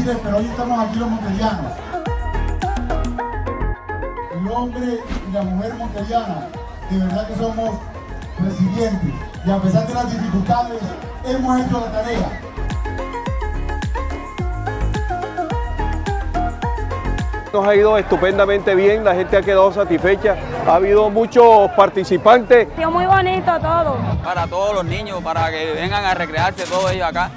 Chile, pero hoy estamos aquí los monterianos. El hombre y la mujer monteriana, de verdad que somos resilientes y a pesar de las dificultades, hemos hecho la tarea. Nos ha ido estupendamente bien, la gente ha quedado satisfecha, ha habido muchos participantes. Ha sido muy bonito todo. Para todos los niños, para que vengan a recrearse todos ellos acá.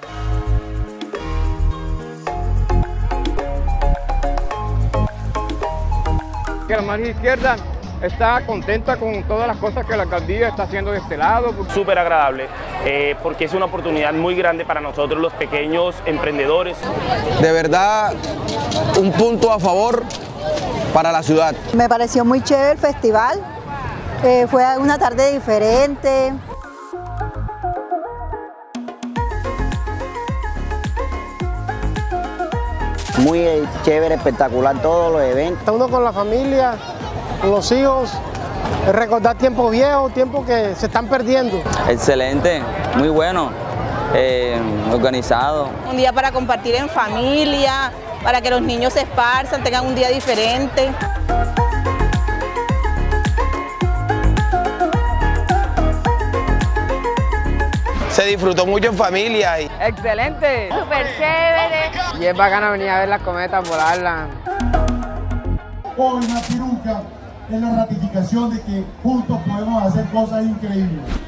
Que la mano izquierda está contenta con todas las cosas que la alcaldía está haciendo de este lado. Súper agradable, porque es una oportunidad muy grande para nosotros los pequeños emprendedores. De verdad, un punto a favor para la ciudad. Me pareció muy chévere el festival, fue una tarde diferente. Muy chévere, espectacular todos los eventos. Está uno con la familia, con los hijos, recordar tiempos viejos, tiempos que se están perdiendo. Excelente, muy bueno, organizado. Un día para compartir en familia, para que los niños se esparzan, tengan un día diferente. Se disfrutó mucho en familia. ¡Excelente! Súper chévere. Y es bacano venir a ver las cometas, volarlas. Hoy Machiruca es la ratificación de que juntos podemos hacer cosas increíbles.